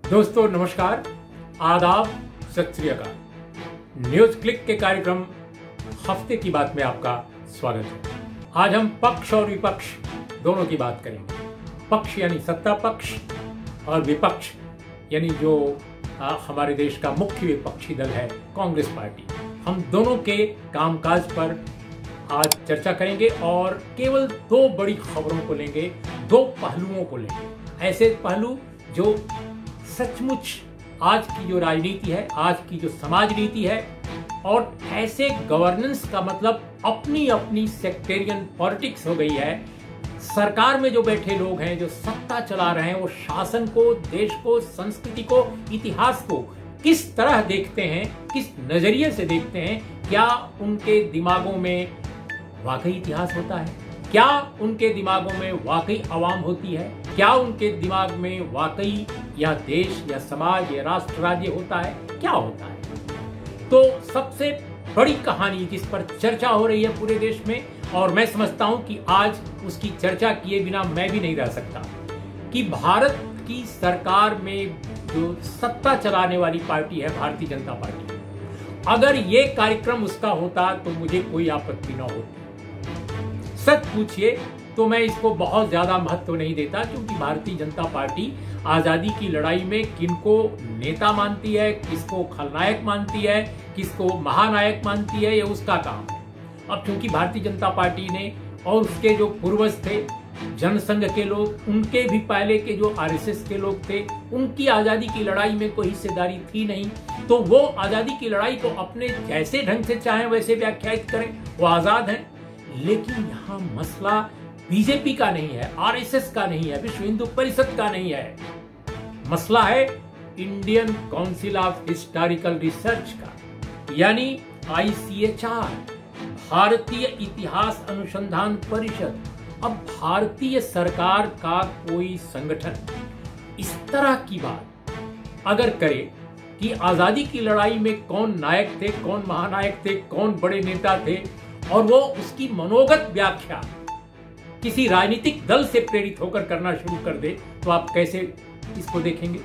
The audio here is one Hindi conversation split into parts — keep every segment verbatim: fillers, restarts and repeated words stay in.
दोस्तों नमस्कार, आदाब, सत श्री अकाल। न्यूज क्लिक के कार्यक्रम हफ्ते की बात में आपका स्वागत है। आज हम पक्ष और विपक्ष दोनों की बात करेंगे। पक्ष यानी सत्ता पक्ष और विपक्ष यानी जो आ, हमारे देश का मुख्य विपक्षी दल है कांग्रेस पार्टी। हम दोनों के कामकाज पर आज चर्चा करेंगे और केवल दो बड़ी खबरों को लेंगे, दो पहलुओं को लेंगे। ऐसे पहलू जो सचमुच आज की जो राजनीति है, आज की जो समाज नीति है, और ऐसे गवर्नेंस का मतलब अपनी अपनी सेक्टेरियन पॉलिटिक्स हो गई है। सरकार में जो बैठे लोग हैं, जो सत्ता चला रहे हैं, वो शासन को, देश को, संस्कृति को, इतिहास को किस तरह देखते हैं, किस नजरिए से देखते हैं। क्या उनके दिमागों में वाकई इतिहास होता है? क्या उनके दिमागों में वाकई आवाम होती है? क्या उनके दिमाग में वाकई या देश या समाज या राष्ट्र राज्य होता है? क्या होता है? तो सबसे बड़ी कहानी जिस पर चर्चा हो रही है पूरे देश में, और मैं समझता हूं कि आज उसकी चर्चा किए बिना मैं भी नहीं रह सकता, कि भारत की सरकार में जो सत्ता चलाने वाली पार्टी है भारतीय जनता पार्टी, अगर ये कार्यक्रम उसका होता तो मुझे कोई आपत्ति न होती। सच पूछिए तो मैं इसको बहुत ज्यादा महत्व नहीं देता, क्योंकि भारतीय जनता पार्टी आजादी की लड़ाई में किनको नेता मानती है, किसको खलनायक मानती है, किसको महानायक मानती है, ये उसका काम है। अब क्योंकि भारतीय जनता पार्टी ने और उसके जो पूर्वज थे जनसंघ के लोग, उनके भी पहले के जो आरएसएस के लोग थे, उनकी आजादी की लड़ाई में कोई हिस्सेदारी थी नहीं, तो वो आजादी की लड़ाई को अपने जैसे ढंग से चाहें वैसे व्याख्यायित करें, वो आजाद हैं। लेकिन यहाँ मसला बीजेपी का नहीं है, आरएसएस का नहीं है, विश्व हिंदू परिषद का नहीं है। मसला है Indian council of historical research का, यानी आईसीएचआर, भारतीय इतिहास अनुसंधान परिषद। अब भारतीय सरकार का कोई संगठन इस तरह की बात अगर करे कि आजादी की लड़ाई में कौन नायक थे, कौन महानायक थे, कौन बड़े नेता थे, और वो उसकी मनोगत व्याख्या किसी राजनीतिक दल से प्रेरित होकर करना शुरू कर दे, तो आप कैसे इसको देखेंगे?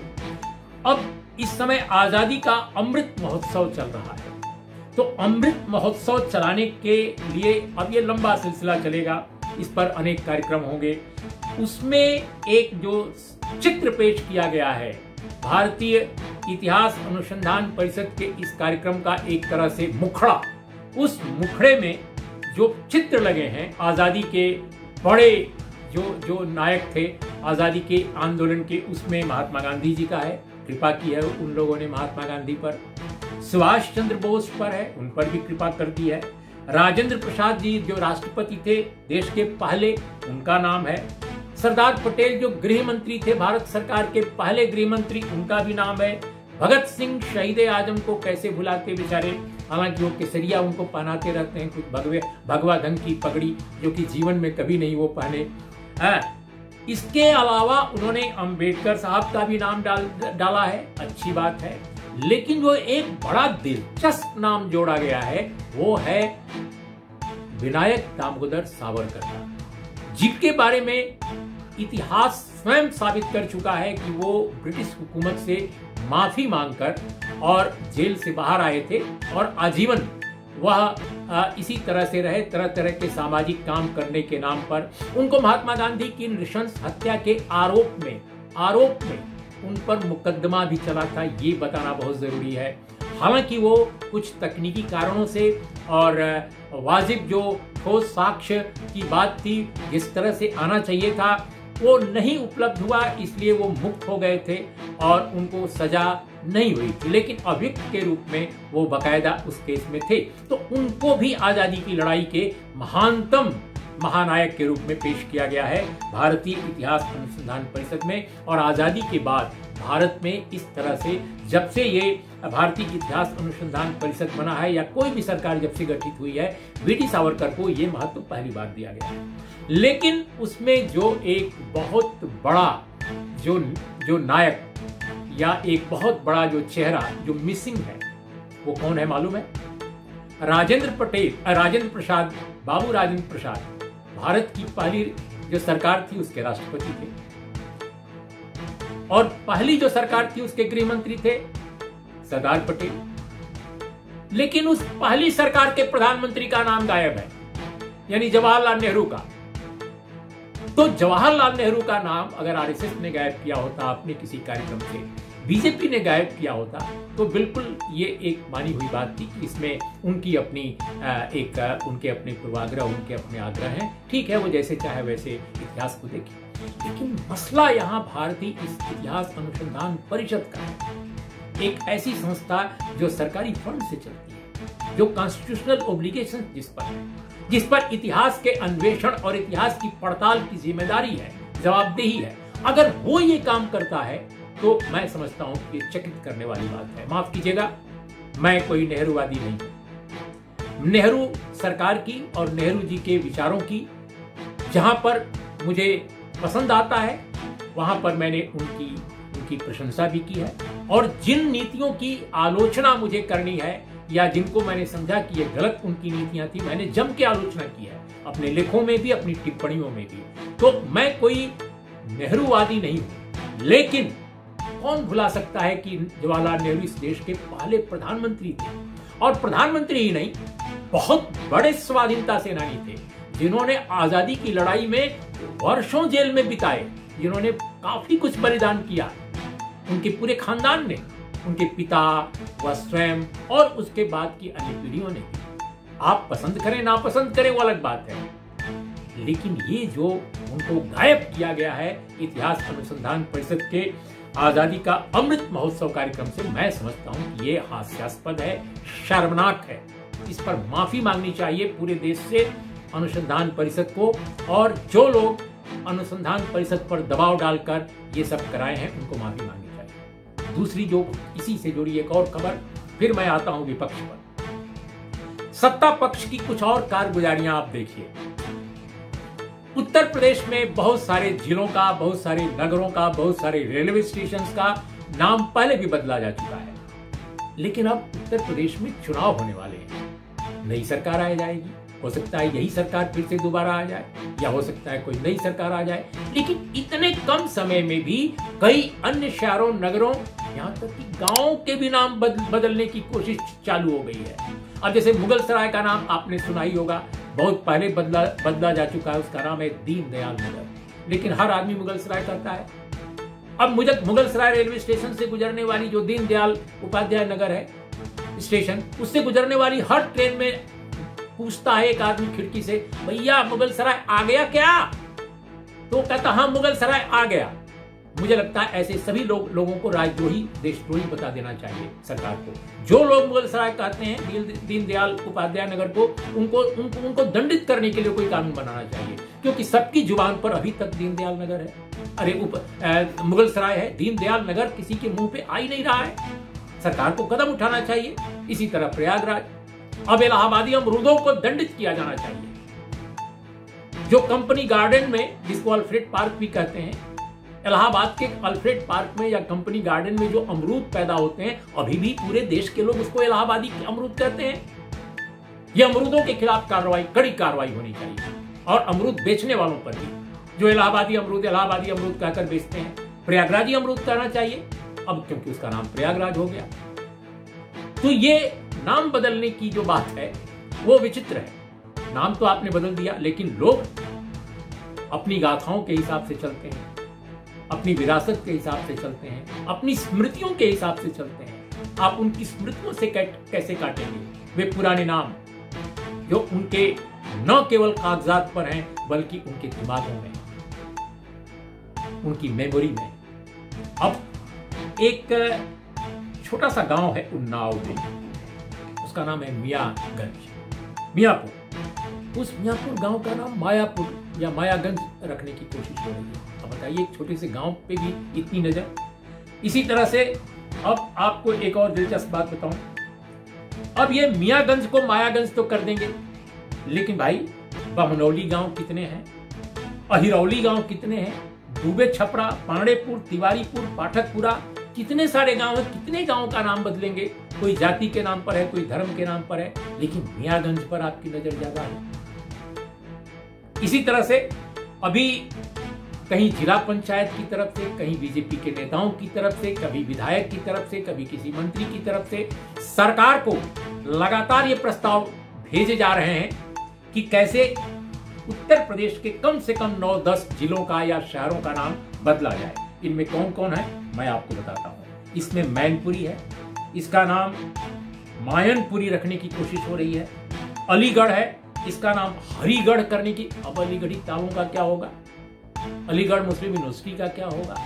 अब इस समय आजादी का अमृत महोत्सव चल रहा है, तो अमृत महोत्सव चलाने के लिए अब ये लंबा सिलसिला चलेगा, इस पर अनेक कार्यक्रम होंगे। उसमें एक जो चित्र पेश किया गया है भारतीय इतिहास अनुसंधान परिषद के इस कार्यक्रम का, एक तरह से मुखड़ा, उस मुखड़े में जो चित्र लगे हैं आजादी के बड़े जो जो नायक थे आजादी के आंदोलन के, उसमें महात्मा गांधी जी का है, कृपा की है उन लोगों ने महात्मा गांधी पर। सुभाष चंद्र बोस पर है, उन पर भी कृपा कर दी है। राजेंद्र प्रसाद जी जो राष्ट्रपति थे देश के पहले, उनका नाम है। सरदार पटेल जो गृह मंत्री थे, भारत सरकार के पहले गृह मंत्री, उनका भी नाम है। भगत सिंह शहीद आजम को कैसे भुलाते बेचारे, हालांकि वो केसरिया उनको पहनाते रहते हैं, कुछ भगवे भगवा ढंग की पगड़ी जो कि जीवन में कभी नहीं वो पहने। आ, इसके अलावा उन्होंने अंबेडकर साहब का भी नाम डाल डाला है, अच्छी बात है। लेकिन जो एक बड़ा दिलचस्प नाम जोड़ा गया है वो है विनायक दामोदर सावरकर का, जिनके बारे में इतिहास स्वयं साबित कर चुका है कि वो ब्रिटिश हुकूमत से माफी मांगकर और जेल से बाहर आए थे, और आजीवन वह इसी तरह से रहे, तरह तरह के सामाजिक काम करने के नाम पर। उनको महात्मा गांधी की नृशंस हत्या के आरोप में आरोप में उन पर मुकदमा भी चला था, ये बताना बहुत जरूरी है। हालांकि वो कुछ तकनीकी कारणों से और वाजिब जो ठोस साक्ष्य की बात थी, जिस तरह से आना चाहिए था, वो नहीं उपलब्ध हुआ, इसलिए वो मुक्त हो गए थे और उनको सजा नहीं हुई थी। लेकिन अभियुक्त के रूप में वो बाकायदा उस केस में थे, तो उनको भी आजादी की लड़ाई के महानतम महानायक के रूप में पेश किया गया है भारतीय इतिहास अनुसंधान परिषद में। और आजादी के बाद भारत में इस तरह से जब से ये भारतीय इतिहास अनुसंधान परिषद बना है, या कोई भी सरकार जब से गठित हुई है, वीटी सावरकर को ये महत्व पहली बार दिया गया है। लेकिन उसमें जो एक बहुत बड़ा जो जो नायक या एक बहुत बड़ा जो चेहरा जो मिसिंग है, वो कौन है मालूम है? राजेंद्र पटेल, राजेंद्र प्रसाद, बाबू राजेंद्र प्रसाद भारत की पहली जो सरकार थी उसके राष्ट्रपति थे। और पहली जो सरकार थी उसके गृह मंत्री थे सरदार पटेल, लेकिन उस पहली सरकार के प्रधानमंत्री का नाम गायब है, यानी जवाहरलाल नेहरू का। तो जवाहरलाल नेहरू का नाम अगर आरएसएस ने गायब किया होता अपने किसी कार्यक्रम से, बीजेपी ने गायब किया होता, तो बिल्कुल ये एक मानी हुई बात थी कि इसमें उनकी अपनी एक उनके अपने पूर्वाग्रह, उनके अपने आग्रह हैं। ठीक है, वो जैसे चाहे वैसे इतिहास को देखें, लेकिन मसला यहाँ भारतीय इतिहास अनुसंधान परिषद का है। एक ऐसी संस्था जो सरकारी फंड से चलती है, जो कॉन्स्टिट्यूशनल ओब्लिगेशन जिस पर है, जिस पर इतिहास के अन्वेषण और इतिहास की पड़ताल की जिम्मेदारी है, जवाबदेही है, अगर वो ये काम करता है तो मैं समझता हूं कि चकित करने वाली बात है। माफ कीजिएगा, मैं कोई नेहरूवादी नहीं हूं। नेहरू सरकार की और नेहरू जी के विचारों की जहां पर मुझे पसंद आता है वहां पर मैंने उनकी उनकी प्रशंसा भी की है, और जिन नीतियों की आलोचना मुझे करनी है या जिनको मैंने समझा कि ये गलत उनकी नीतियां थी, मैंने जम के आलोचना की है अपने लेखों में भी, अपनी टिप्पणियों में भी। तो मैं कोई नेहरूवादी नहीं हूं, लेकिन कौन भुला सकता है कि जवाहरलाल नेहरू इस देश के पहले प्रधानमंत्री थे, और प्रधानमंत्री ही नहीं, बहुत बड़े स्वाधीनता सेनानी थे, जिन्होंने आजादी की लड़ाई में वर्षों जेल में बिताए, जिन्होंने काफी कुछ बलिदान किया, उनके पूरे खानदान ने, उनके पिता, वह स्वयं और उसके बाद की अन्य पीढ़ियों ने। आप पसंद करें नापसंद करें वो अलग बात है, लेकिन ये जो उनको गायब किया गया है इतिहास अनुसंधान परिषद के आजादी का अमृत महोत्सव कार्यक्रम से, मैं समझता हूं कि ये हास्यास्पद है, शर्मनाक है। इस पर माफी मांगनी चाहिए पूरे देश से अनुसंधान परिषद को, और जो लोग अनुसंधान परिषद पर दबाव डालकर ये सब कराए हैं उनको माफी मांगनी चाहिए। दूसरी जो इसी से जुड़ी एक और खबर, फिर मैं आता हूं विपक्ष पर। सत्ता पक्ष की कुछ और कारगुजारियां आप देखिए। उत्तर प्रदेश में बहुत सारे जिलों का, बहुत सारे नगरों का, बहुत सारे रेलवे स्टेशन का नाम पहले भी बदला जा चुका है, लेकिन अब उत्तर प्रदेश में चुनाव होने वाले हैं, नई सरकार आ जाएगी, हो सकता है यही सरकार फिर से दोबारा आ जाए, या हो सकता है कोई नई सरकार आ जाए, लेकिन इतने कम समय में भी कई अन्य शहरों, नगरों, यहाँ तक कि गांवों के भी नाम बदल, बदलने की कोशिश चालू हो गई है। अब जैसे मुगल सराय का नाम आपने सुना ही होगा, बहुत पहले बदला बदला जा चुका है, उसका नाम है दीनदयाल नगर, लेकिन हर आदमी मुगल सराय करता है। अब मुझे मुगल सराय रेलवे स्टेशन से गुजरने वाली जो दीनदयाल उपाध्याय नगर है स्टेशन, उससे गुजरने वाली हर ट्रेन में पूछता है एक आदमी खिड़की से, भैया मुगल सराय आ गया क्या? तो कहता हाँ मुगल सराय आ गया। मुझे लगता है ऐसे सभी लोग लोगों को राजद्रोही, देशद्रोही बता देना चाहिए सरकार को। जो लोग मुगल सराय कहते हैं दीनदयाल उपाध्याय नगर को, उनको उनको उनको दंडित करने के लिए कोई कानून बनाना चाहिए, क्योंकि सबकी जुबान पर अभी तक दीनदयाल नगर है, अरे उप, आ, मुगल सराय है, दीनदयाल नगर किसी के मुंह पे आ ही नहीं रहा है। सरकार को कदम उठाना चाहिए। इसी तरह प्रयागराज, अब इलाहाबादी अमरूदों को दंडित किया जाना चाहिए। जो कंपनी गार्डन में, जिसको अल्फ्रेड पार्क भी कहते हैं, इलाहाबाद के अल्फ्रेड पार्क में या कंपनी गार्डन में जो अमरूद पैदा होते हैं, अभी भी पूरे देश के लोग उसको इलाहाबादी अमरूद कहते हैं। ये अमरूदों के खिलाफ कार्रवाई, कड़ी कार्रवाई होनी चाहिए, और अमरूद बेचने वालों पर भी, जो इलाहाबादी अमरूद इलाहाबादी अमरूद कहकर बेचते हैं, प्रयागराजी अमरूद कहना चाहिए, अब क्योंकि उसका नाम प्रयागराज हो गया। तो ये नाम बदलने की जो बात है वो विचित्र है। नाम तो आपने बदल दिया, लेकिन लोग अपनी गाथाओं के हिसाब से चलते हैं, अपनी विरासत के हिसाब से चलते हैं, अपनी स्मृतियों के हिसाब से चलते हैं। आप उनकी स्मृतियों से कैसे काटेंगे वे पुराने नाम, जो उनके न केवल कागजात पर हैं बल्कि उनके दिमागों में, उनकी मेमोरी में। अब एक छोटा सा गांव है उन्नाव में, उसका नाम है मियागंज, मियापुर। उस मियापुर गांव का नाम मायापुर या मायागंज रखने की कोशिश हो रही है। अब बताइए, एक छोटे से गांव पे भी इतनी नजर। इसी तरह से अब आपको एक और दिलचस्प बात बताऊं, अब ये मियागंज को मायागंज तो कर देंगे, लेकिन भाई बमनौली गांव कितने हैं, अहिरौली गांव कितने हैं, दुबे छपरा, पांडेपुर, तिवारीपुर, पाठकपुरा, कितने सारे गांव हैं। कितने गांव का नाम बदलेंगे? कोई जाति के नाम पर है, कोई धर्म के नाम पर है, लेकिन मियागंज पर आपकी नजर ज्यादा है। इसी तरह से अभी कहीं जिला पंचायत की तरफ से, कहीं बीजेपी के नेताओं की तरफ से, कभी विधायक की तरफ से, कभी किसी मंत्री की तरफ से सरकार को लगातार ये प्रस्ताव भेजे जा रहे हैं कि कैसे उत्तर प्रदेश के कम से कम नौ दस जिलों का या शहरों का नाम बदला जाए। इनमें कौन कौन है मैं आपको बताता हूं। इसमें मैनपुरी है, इसका नाम मायनपुरी रखने की कोशिश हो रही है। अलीगढ़ है, इसका नाम हरिगढ़ करने की। अब अलीगढ़ी तालों का क्या होगा? अलीगढ़ मुस्लिम यूनिवर्सिटी का क्या होगा?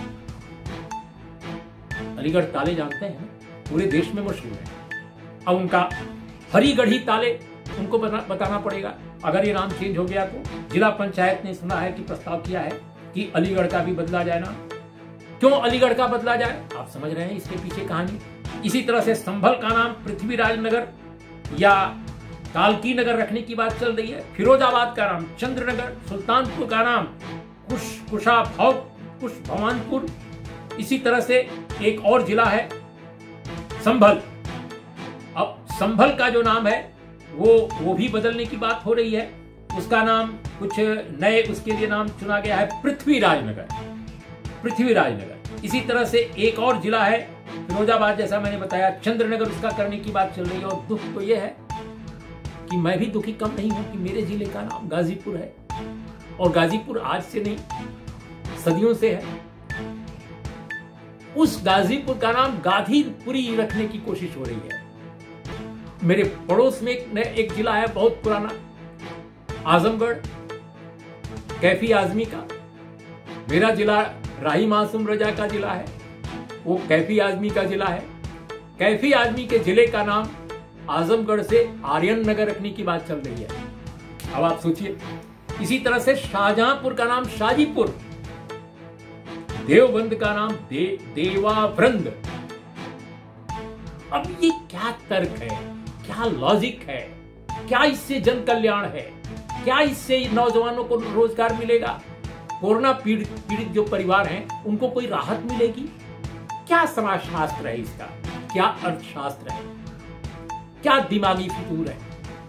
अलीगढ़ ताले जानते हैं, पूरे देश में मशहूर है। अब उनका हरिगढ़ी ताले उनको बताना पड़ेगा। अगर ये नाम चेंज हो गया तो जिला पंचायत ने सुना है कि प्रस्ताव किया है कि अलीगढ़ का भी बदला जाए नाम। क्यों अलीगढ़ का बदला जाए? आप समझ रहे हैं इसके पीछे कहानी। इसी तरह से संभल का नाम पृथ्वीराज नगर या कालकी नगर रखने की बात चल रही है। फिरोजाबाद का नाम चंद्रनगर, सुल्तानपुर का नाम कुश कुशा भाव कुश भवानपुर। इसी तरह से एक और जिला है संभल। अब संभल का जो नाम है वो वो भी बदलने की बात हो रही है। उसका नाम कुछ नए उसके लिए नाम चुना गया है पृथ्वीराज नगर, पृथ्वीराज नगर। इसी तरह से एक और जिला है फिरोजाबाद, जैसा मैंने बताया, चंद्रनगर, उसका करने की बात चल रही है। और दुख तो यह है कि मैं भी दुखी कम नहीं हूं कि मेरे जिले का नाम गाजीपुर है, और गाजीपुर आज से नहीं सदियों से है। उस गाजीपुर का नाम गाधीपुरी रखने की कोशिश हो रही है। मेरे पड़ोस में एक, एक जिला है बहुत पुराना, आजमगढ़, कैफी आजमी का। मेरा जिला राही मासूम रजा का जिला है, वो कैफी आजमी का जिला है। कैफी आजमी के जिले का नाम आजमगढ़ से आर्यन नगर रखने की बात चल रही है। अब आप सोचिए। इसी तरह से शाहजहांपुर का नाम शाजीपुर, देवबंद का नाम दे, देवावृंद। अब ये क्या तर्क है, क्या लॉजिक है, क्या इससे जन कल्याण है, क्या इससे नौजवानों को रोजगार मिलेगा, कोरोना पीड़ित पीड़ित जो परिवार हैं उनको कोई राहत मिलेगी? क्या समाजशास्त्र है इसका, क्या अर्थशास्त्र है, क्या दिमागी फितूर है?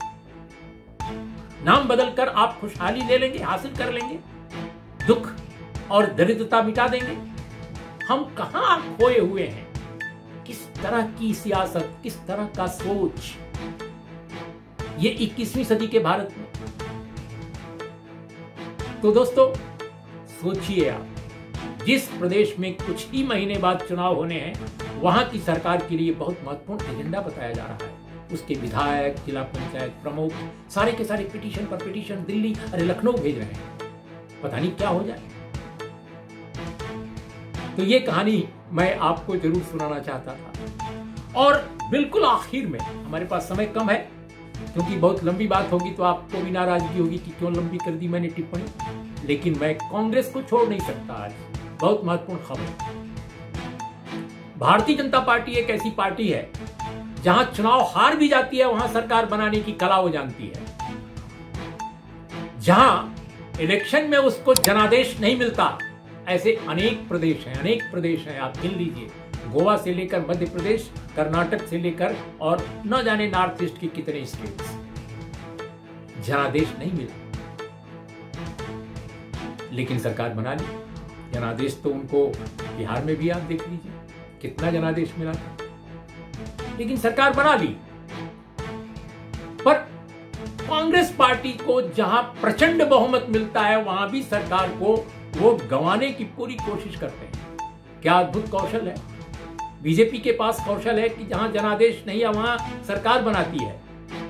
नाम बदलकर आप खुशहाली ले लेंगे, हासिल कर लेंगे, दुख और दरिद्रता मिटा देंगे। हम कहां खोए हुए हैं? किस तरह की सियासत, किस तरह का सोच ये इक्कीसवीं सदी के भारत में। तो दोस्तों सोचिए आप, जिस प्रदेश में कुछ ही महीने बाद चुनाव होने हैं वहां की सरकार के लिए बहुत महत्वपूर्ण एजेंडा बताया जा रहा है। उसके विधायक, जिला पंचायत प्रमुख सारे के सारे पिटीशन पर पिटीशन दिल्ली, अरे लखनऊ भेज रहे हैं। पता नहीं क्या हो जाए। तो ये कहानी मैं आपको जरूर सुनाना चाहता था। और बिल्कुल आखिर में, हमारे पास समय कम है क्योंकि बहुत लंबी बात होगी तो आपको भी नाराजगी होगी कि क्यों लंबी कर दी मैंने टिप्पणी, लेकिन मैं कांग्रेस को छोड़ नहीं सकता। आज बहुत महत्वपूर्ण खबर। भारतीय जनता पार्टी एक ऐसी पार्टी है जहां चुनाव हार भी जाती है वहां सरकार बनाने की कला वो जानती है। जहां इलेक्शन में उसको जनादेश नहीं मिलता, ऐसे अनेक प्रदेश हैं, अनेक प्रदेश हैं। आप गिन लीजिए, गोवा से लेकर मध्य प्रदेश, कर्नाटक से लेकर और न जाने नॉर्थ ईस्ट के कितने स्टेट्स, जनादेश नहीं मिला लेकिन सरकार बना ली। जनादेश तो उनको बिहार में भी आप देख लीजिए कितना जनादेश मिला था, लेकिन सरकार बना ली। पर कांग्रेस पार्टी को जहां प्रचंड बहुमत मिलता है वहां भी सरकार को वो गंवाने की पूरी कोशिश करते हैं। क्या अद्भुत कौशल है बीजेपी के पास। कौशल है कि जहां जनादेश नहीं है वहां सरकार बनाती है।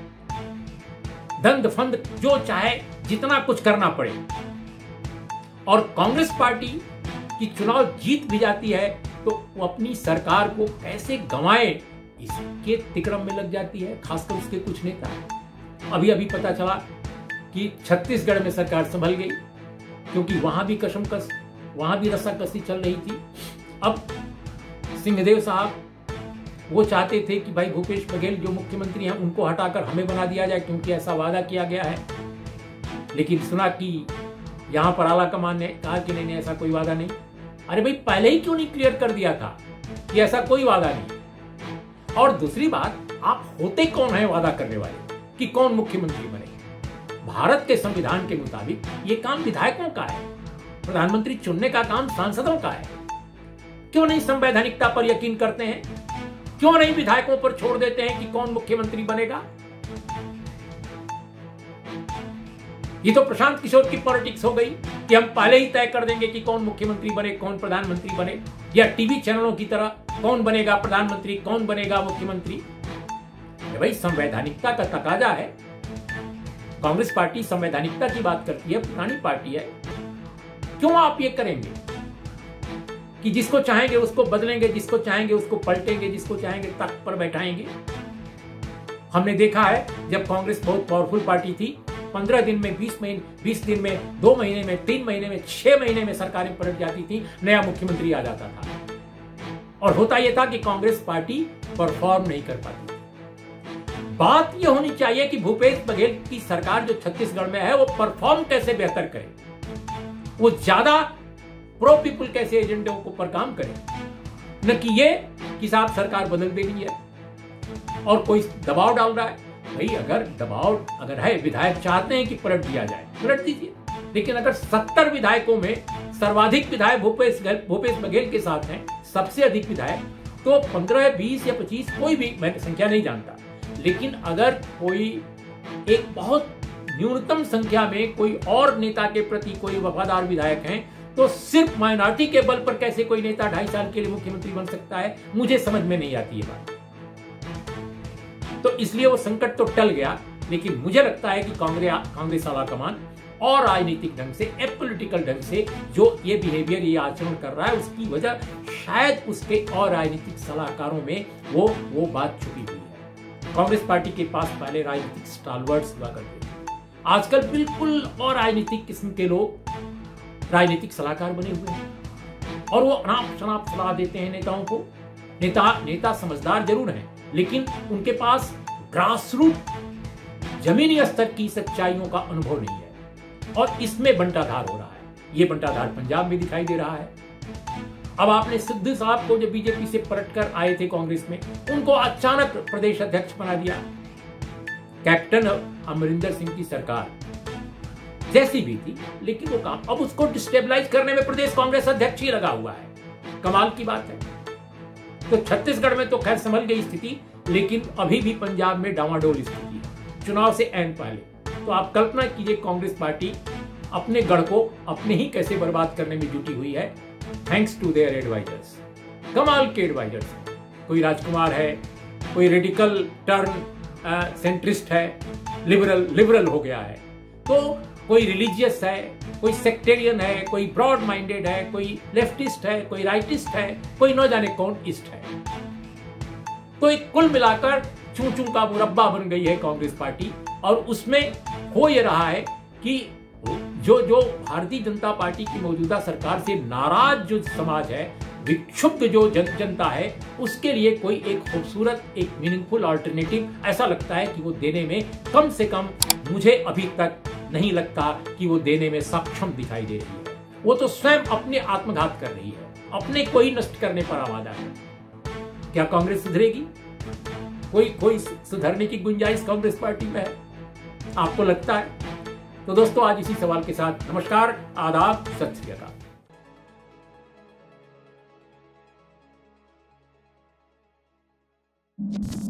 दंड फंद जो चाहे जितना कुछ करना पड़े। और कांग्रेस पार्टी की चुनाव जीत भी जाती है तो वो अपनी सरकार को कैसे गंवाए इसके तिकड़म में लग जाती है, खासकर उसके कुछ नेता। अभी अभी पता चला कि छत्तीसगढ़ में सरकार संभल गई क्योंकि वहां भी कशमकश, वहां भी रस्साकसी चल रही थी। अब सिंहदेव साहब वो चाहते थे कि भाई भूपेश बघेल जो मुख्यमंत्री हैं उनको हटाकर हमें बना दिया जाए क्योंकि ऐसा वादा किया गया है। लेकिन सुना कि यहां पर आला कमान ने कहा कि नहीं नहीं ऐसा कोई वादा नहीं। अरे भाई पहले ही क्यों नहीं क्लियर कर दिया था कि ऐसा कोई वादा नहीं। और दूसरी बात, आप होते कौन है वादा करने वाले कि कौन मुख्यमंत्री बने? भारत के संविधान के मुताबिक ये काम विधायकों का है। प्रधानमंत्री चुनने का काम सांसदों का है। क्यों नहीं संवैधानिकता पर यकीन करते हैं? क्यों नहीं विधायकों पर छोड़ देते हैं कि कौन मुख्यमंत्री बनेगा? ये तो प्रशांत किशोर की पॉलिटिक्स हो गई कि हम पहले ही तय कर देंगे कि कौन मुख्यमंत्री बने, कौन प्रधानमंत्री बने, या टीवी चैनलों की तरह कौन बनेगा प्रधानमंत्री, कौन बनेगा मुख्यमंत्री। भाई संवैधानिकता का तकाजा है। कांग्रेस पार्टी संवैधानिकता की बात करती है, पुरानी पार्टी है। क्यों आप ये करेंगे कि जिसको चाहेंगे उसको बदलेंगे, जिसको चाहेंगे उसको पलटेंगे, जिसको चाहेंगे तख्त पर बैठाएंगे? हमने देखा है जब कांग्रेस बहुत पावरफुल पार्टी थी, पंद्रह दिन में, बीस महीने बीस दिन में, दो महीने में, तीन महीने में, छह महीने में सरकारें पलट जाती थी, नया मुख्यमंत्री आ जाता था। और होता यह था कि कांग्रेस पार्टी परफॉर्म नहीं कर पाती। बात यह होनी चाहिए कि भूपेश बघेल की सरकार जो छत्तीसगढ़ में है वो परफॉर्म कैसे बेहतर करे, वो ज्यादा प्रो पीपुल कैसे एजेंडों को पर काम करे, न कि ये कि साहब सरकार बदल देनी है और कोई दबाव डाल रहा है। भाई अगर दबाव अगर है, विधायक चाहते हैं कि पलट दिया जाए, पलट दीजिए। लेकिन अगर सत्तर विधायकों में सर्वाधिक विधायक भूपेश भूपेश बघेल के साथ हैं, सबसे अधिक विधायक, तो पंद्रह, बीस या पच्चीस, कोई भी, मैं संख्या नहीं जानता, लेकिन अगर कोई एक बहुत न्यूनतम संख्या में कोई और नेता के प्रति कोई वफादार विधायक हैं, तो सिर्फ माइनॉरिटी के बल पर कैसे कोई नेता ढाई साल के लिए मुख्यमंत्री बन सकता है, मुझे समझ में नहीं आती है बात। तो इसलिए वो संकट तो टल गया, लेकिन मुझे लगता है कि कांग्रेस कांग्रेस आला कमान और राजनीतिक ढंग से, एपॉलिटिकल ढंग से जो ये बिहेवियर, ये आचरण कर रहा है, उसकी वजह शायद उसके और राजनीतिक सलाहकारों में वो वो बात छुपी हुई है। कांग्रेस पार्टी के पास पहले राजनीतिक स्टालवर्ड्स हुआ करते थे, आजकल बिल्कुल और राजनीतिक किस्म के लोग राजनीतिक सलाहकार बने हुए हैं और वो अनाप शनाप सलाह देते हैं नेताओं को। नेता नेता समझदार जरूर हैं, लेकिन उनके पास ग्रासरूट जमीनी स्तर की सच्चाइयों का अनुभव नहीं है और इसमें बंटाधार हो रहा है। ये बंटाधार पंजाब में दिखाई दे रहा है। अब आपने सिद्धू साहब को, जब बीजेपी से पलटकर आए थे कांग्रेस में, उनको अचानक प्रदेश अध्यक्ष बना दिया। कैप्टन अमरिंदर सिंह की सरकार जैसी भी थी, लेकिन वो काम, अब उसको डिस्टेबलाइज करने में प्रदेश कांग्रेस अध्यक्ष ही लगा हुआ है। कमाल की बात है। तो छत्तीसगढ़ में तो खैर संभल गई स्थिति, लेकिन अभी भी पंजाब में डावाडोल स्थिति है, चुनाव से ऐन पहले। तो आप कल्पना कीजिए कांग्रेस पार्टी अपने गढ़ को अपने ही कैसे बर्बाद करने में जुटी हुई है, थैंक्स टू देयर एडवाइजर्स। कमाल के एडवाइजर्स, कोई राजकुमार है, कोई रेडिकल टर्न सेंट्रिस्ट है, लिबरल लिबरल हो गया है, तो कोई रिलीजियस है, कोई सेक्टेरियन है, कोई ब्रॉड माइंडेड है, कोई लेफ्टिस्ट है, कोई राइटिस्ट है, कोई न जाने कौन ईस्ट है। तो एक कुल मिलाकर चूं चूं का मुरब्बा बन गई है कांग्रेस पार्टी। और उसमें हो ये रहा है कि जो जो भारतीय जनता पार्टी की मौजूदा सरकार से नाराज जो समाज है, विक्षुब्ध जो जन, जनता है, उसके लिए कोई एक खूबसूरत, एक मीनिंगफुल अल्टरनेटिव ऐसा लगता है कि वो देने में, कम से कम मुझे अभी तक नहीं लगता कि वो देने में सक्षम दिखाई दे रही है। वो तो स्वयं अपने आत्मघात कर रही है, अपने को ही नष्ट करने पर आमादा है। क्या कांग्रेस सुधरेगी? कोई कोई सुधरने की गुंजाइश कांग्रेस पार्टी में है? आपको लगता है? तो दोस्तों, आज इसी सवाल के साथ नमस्कार, आदाब, सत श्री अकाल।